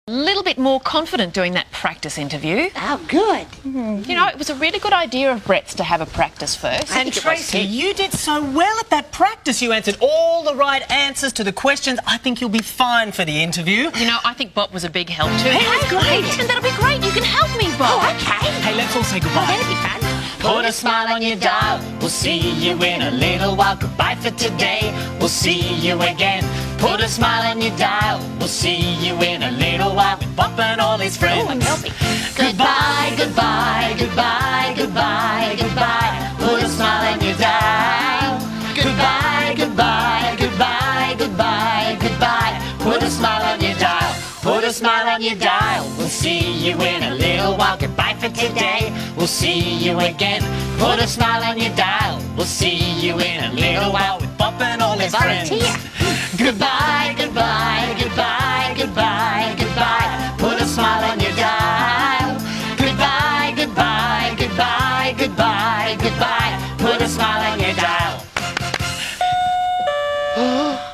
A little bit more confident doing that practice interview. Oh, good. You know, it was a really good idea of Brett's to have a practice first. And Tracy, you did so well at that practice. You answered all the right answers to the questions. I think you'll be fine for the interview. You know, I think Bob was a big help too. He was great. And that'll be great. You can help me, Bob. Oh, okay. Hey, let's all say goodbye. That'll be fun. Put a smile on your dial. We'll see you in a little while. Goodbye for today. We'll see you again. Put a smile on your dial. We'll see you in a little while with Bob and all his friends. Oh, help me. Goodbye, goodbye, goodbye, goodbye, goodbye. Put a smile on your dial. Goodbye, goodbye, goodbye, goodbye, goodbye. Put a smile on your dial. Put a smile on your dial. We'll see you in a little while. Goodbye for today. We'll see you again. Put a smile on your dial. We'll see you in a little while with Bob and all his friends. Goodbye, goodbye, goodbye, goodbye, goodbye. Put a smile on your dial. Goodbye, goodbye, goodbye, goodbye, goodbye. Put a smile on your dial.